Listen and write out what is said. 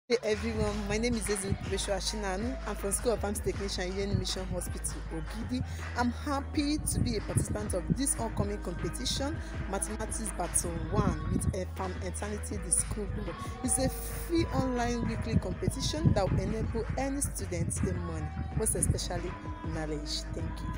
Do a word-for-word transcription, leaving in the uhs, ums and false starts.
Hey everyone, my name is Ezekibesho Ashinanu. I'm from School of Pharmacy Technician, Yen Mission Hospital, Ogidi. I'm happy to be a participant of this upcoming competition, Mathematics Battle one, with a PharmEternity, the SchoolBoy. It's a free online weekly competition that will enable any student to gain money, most especially knowledge. Thank you.